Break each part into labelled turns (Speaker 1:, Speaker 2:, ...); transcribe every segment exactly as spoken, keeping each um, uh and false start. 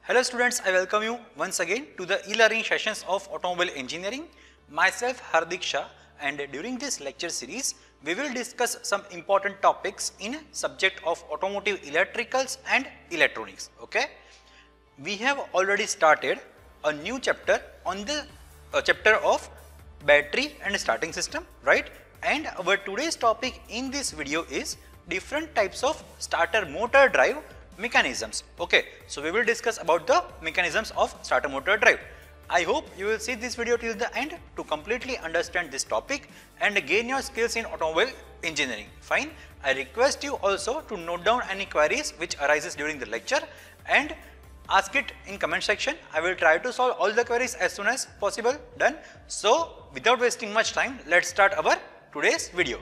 Speaker 1: Hello students, I welcome you once again to the e-learning sessions of Automobile Engineering. Myself Hardik Shah, and during this lecture series we will discuss some important topics in subject of automotive electricals and electronics. Okay, we have already started a new chapter on the uh, chapter of battery and starting system, right? And our today's topic in this video is different types of starter motor drive mechanisms. Okay, so we will discuss about the mechanisms of starter motor drive. I hope you will see this video till the end to completely understand this topic and gain your skills in automobile engineering. Fine. I request you also to note down any queries which arises during the lecture and ask it in comment section. I will try to solve all the queries as soon as possible. Done. So without wasting much time, let's start our today's video.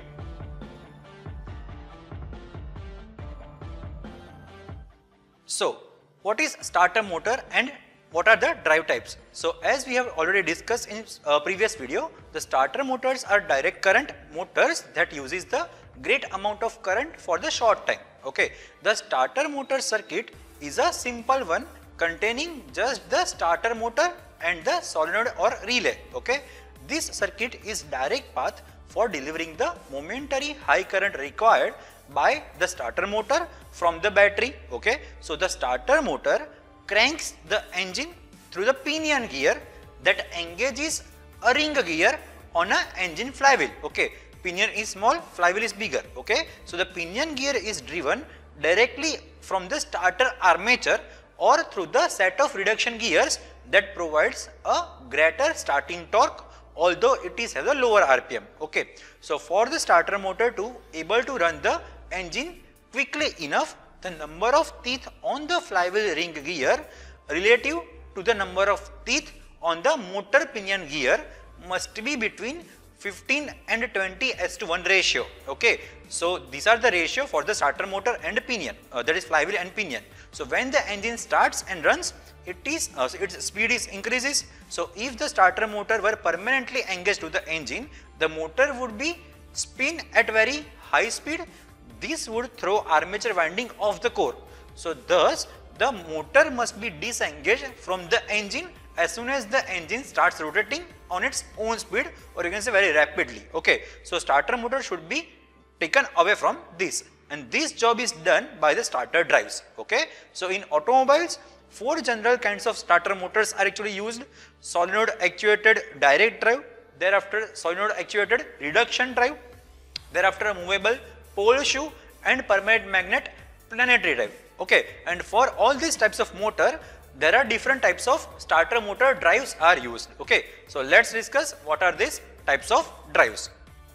Speaker 1: So, what is starter motor and what are the drive types? So, as we have already discussed in uh, previous video, the starter motors are direct current motors that uses the great amount of current for the short time. Okay, the starter motor circuit is a simple one containing just the starter motor and the solenoid or relay. Okay, this circuit is direct path for delivering the momentary high current required by the starter motor from the battery. Okay, so the starter motor cranks the engine through the pinion gear that engages a ring gear on a engine flywheel. Okay, pinion is small, flywheel is bigger. Okay, so the pinion gear is driven directly from the starter armature or through the set of reduction gears that provides a greater starting torque, although it is has a lower R P M. Okay, so for the starter motor to able to run the engine quickly enough, the number of teeth on the flywheel ring gear relative to the number of teeth on the motor pinion gear must be between fifteen and twenty as to one ratio. Okay, so these are the ratio for the starter motor and pinion, uh, that is flywheel and pinion. So when the engine starts and runs, it is uh, so its speed is increases. So if the starter motor were permanently engaged to the engine, the motor would be spin at very high speed. This would throw armature winding off the core. So thus the motor must be disengaged from the engine as soon as the engine starts rotating on its own speed, or you can say very rapidly. Okay, so starter motor should be taken away from this, and this job is done by the starter drives. Okay, so in automobiles, four general kinds of starter motors are actually used: solenoid actuated direct drive, thereafter solenoid actuated reduction drive, thereafter a movable pole shoe, and permanent magnet planetary drive. Okay, and for all these types of motor, there are different types of starter motor drives are used. Okay, so let's discuss what are these types of drives.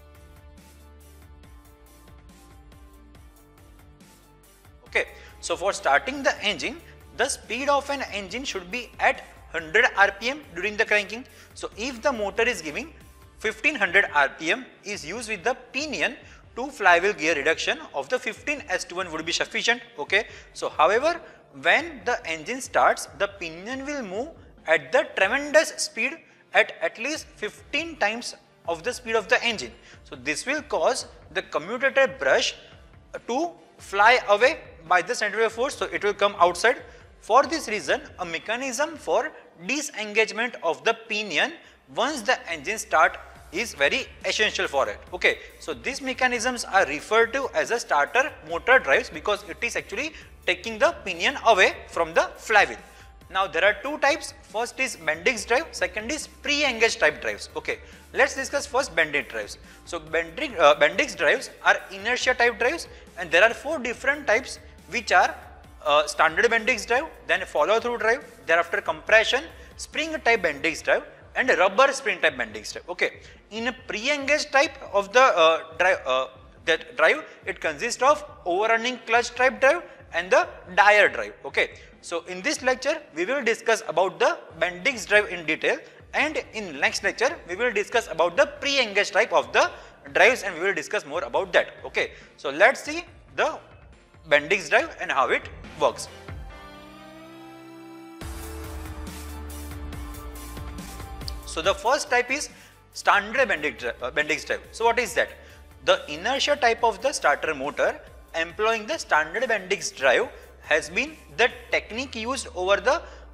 Speaker 1: Okay, so for starting the engine, the speed of an engine should be at one hundred R P M during the cranking. So if the motor is giving fifteen hundred R P M is used with the pinion, to flywheel gear reduction of the fifteen as to one would be sufficient. Okay, so however, when the engine starts, the pinion will move at the tremendous speed at at least fifteen times of the speed of the engine. So this will cause the commutator brush to fly away by the centrifugal force, so it will come outside. For this reason, a mechanism for disengagement of the pinion once the engine start is very essential for it. Okay, so these mechanisms are referred to as a starter motor drives because it is actually taking the pinion away from the flywheel. Now there are two types. First is Bendix drive, second is pre-engaged type drives. Okay, let's discuss first Bendix drives. So Bendix, uh, Bendix drives are inertia type drives, and there are four different types which are uh, standard Bendix drive, then follow through drive, thereafter compression, spring type Bendix drive, and rubber spring type Bendix drive. Okay, in a pre-engaged type of the uh, drive, uh, that drive, it consists of overrunning clutch type drive and the Dyer drive. Okay, so in this lecture we will discuss about the Bendix drive in detail, and in next lecture we will discuss about the pre-engaged type of the drives, and we will discuss more about that. Okay, so let's see the Bendix drive and how it works. So the first type is standard Bendix drive. So what is that? The inertia type of the starter motor employing the standard Bendix drive has been the technique used over the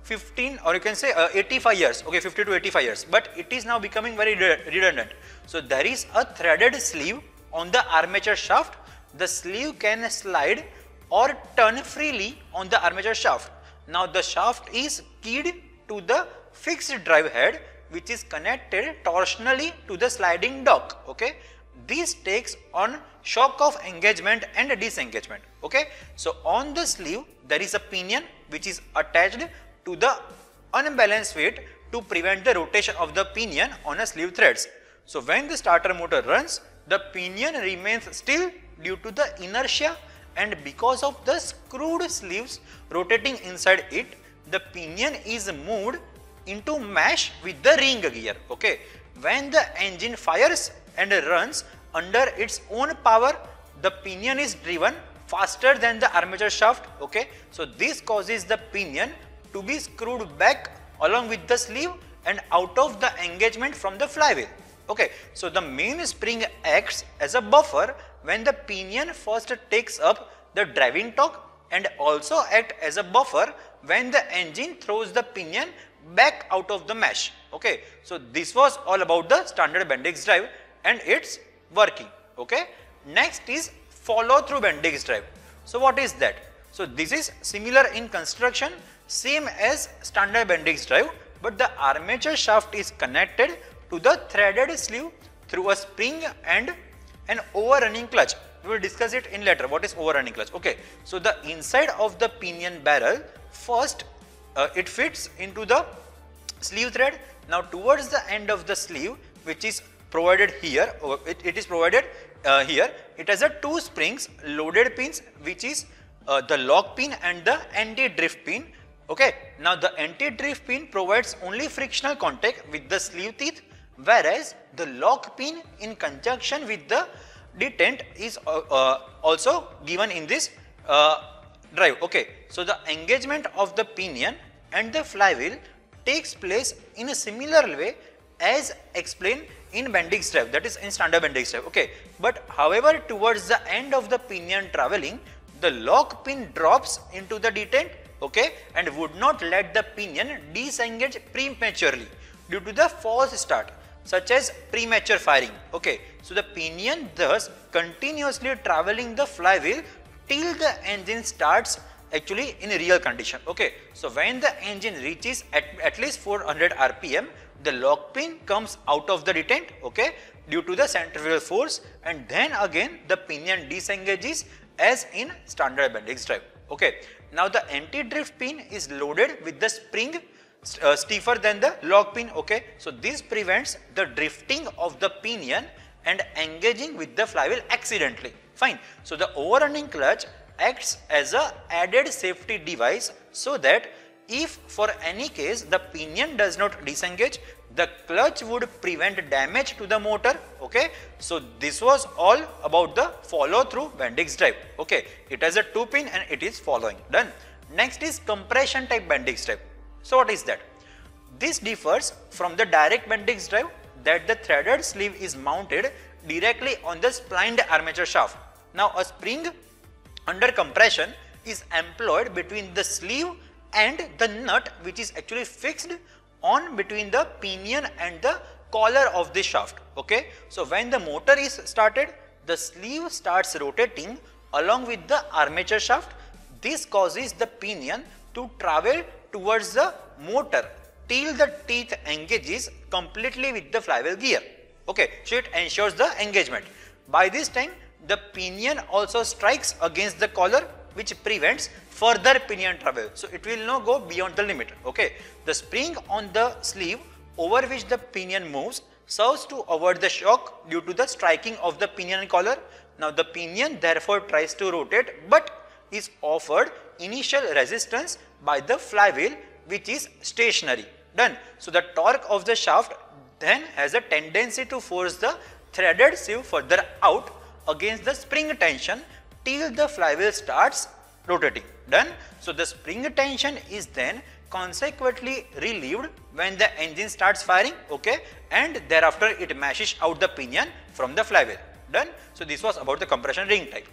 Speaker 1: fifteen or you can say uh, eighty-five years, okay, fifty to eighty-five years, but it is now becoming very redundant. So there is a threaded sleeve on the armature shaft. The sleeve can slide or turn freely on the armature shaft. Now the shaft is keyed to the fixed drive head, which is connected torsionally to the sliding dock. Okay, this takes on shock of engagement and disengagement. Okay, so on the sleeve there is a pinion which is attached to the unbalanced weight to prevent the rotation of the pinion on a sleeve threads. So when the starter motor runs, the pinion remains still due to the inertia, and because of the screwed sleeves rotating inside it, the pinion is moved into mesh with the ring gear. Okay, when the engine fires and runs under its own power, the pinion is driven faster than the armature shaft. Okay, so this causes the pinion to be screwed back along with the sleeve and out of the engagement from the flywheel. Okay, so the main spring acts as a buffer when the pinion first takes up the driving torque, and also act as a buffer when the engine throws the pinion back out of the mesh. Okay, so this was all about the standard Bendix drive and its working. Okay, next is follow through Bendix drive. So what is that? So this is similar in construction, same as standard Bendix drive, but the armature shaft is connected to the threaded sleeve through a spring and an overrunning clutch. We will discuss it in later. What is overrunning clutch? Okay, so the inside of the pinion barrel, first uh, it fits into the sleeve thread. Now towards the end of the sleeve, which is provided here, it, it is provided uh, here, it has a two springs, loaded pins, which is uh, the lock pin and the anti-drift pin. Okay, now the anti-drift pin provides only frictional contact with the sleeve teeth, whereas the lock pin in conjunction with the detent is uh, uh, also given in this uh, drive. Okay, so the engagement of the pinion and the flywheel takes place in a similar way as explained in Bendix drive, that is in standard Bendix drive. Okay, but however towards the end of the pinion traveling, the lock pin drops into the detent, okay, and would not let the pinion disengage prematurely due to the false start, such as premature firing. Okay, so the pinion thus continuously traveling the flywheel till the engine starts actually in a real condition. Okay, so when the engine reaches at, at least four hundred R P M, the lock pin comes out of the detent, okay, due to the centrifugal force, and then again the pinion disengages as in standard Bendix drive. Okay, now the anti-drift pin is loaded with the spring Uh, stiffer than the lock pin. Okay, so this prevents the drifting of the pinion and engaging with the flywheel accidentally. Fine. So the overrunning clutch acts as a added safety device, so that if for any case the pinion does not disengage, the clutch would prevent damage to the motor. Okay, so this was all about the follow through Bendix drive. Okay, it has a two pin and it is following. Done. Next is compression type Bendix drive. So what is that? This differs from the direct Bendix drive, that the threaded sleeve is mounted directly on the splined armature shaft. Now a spring under compression is employed between the sleeve and the nut, which is actually fixed on between the pinion and the collar of the shaft. Okay, so when the motor is started, the sleeve starts rotating along with the armature shaft. This causes the pinion to travel towards the motor till the teeth engages completely with the flywheel gear. Okay, so it ensures the engagement. By this time, the pinion also strikes against the collar, which prevents further pinion travel. So it will not go beyond the limit. Okay, the spring on the sleeve over which the pinion moves serves to avoid the shock due to the striking of the pinion collar. Now the pinion therefore tries to rotate, but is offered initial resistance by the flywheel, which is stationary. Done. So the torque of the shaft then has a tendency to force the threaded sleeve further out against the spring tension till the flywheel starts rotating. Done. So the spring tension is then consequently relieved when the engine starts firing, okay, and thereafter it mashes out the pinion from the flywheel. Done. So this was about the compression ring type.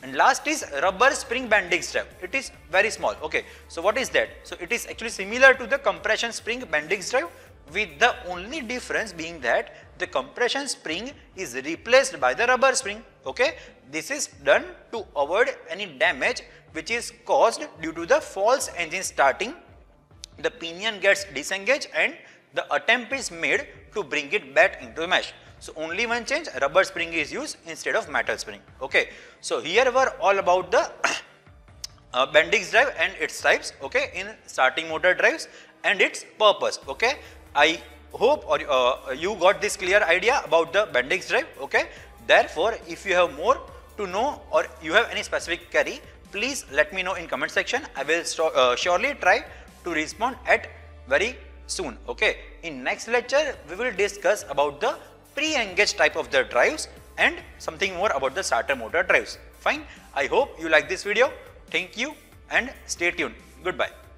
Speaker 1: And last is rubber spring Bendix drive. It is very small. Okay, so what is that? So it is actually similar to the compression spring Bendix drive, with the only difference being that the compression spring is replaced by the rubber spring. Okay, this is done to avoid any damage which is caused due to the false engine starting. The pinion gets disengaged and the attempt is made to bring it back into the mesh. So only one change, rubber spring is used instead of metal spring. Okay, so here were all about the uh, Bendix drive and its types, okay, in starting motor drives and its purpose. Okay, I hope or uh, you got this clear idea about the Bendix drive. Okay, therefore if you have more to know or you have any specific query, please let me know in comment section. I will uh, surely try to respond at very soon. Okay, in next lecture we will discuss about the pre-engaged type of the drives and something more about the starter motor drives. Fine, I hope you like this video. Thank you and stay tuned. Goodbye.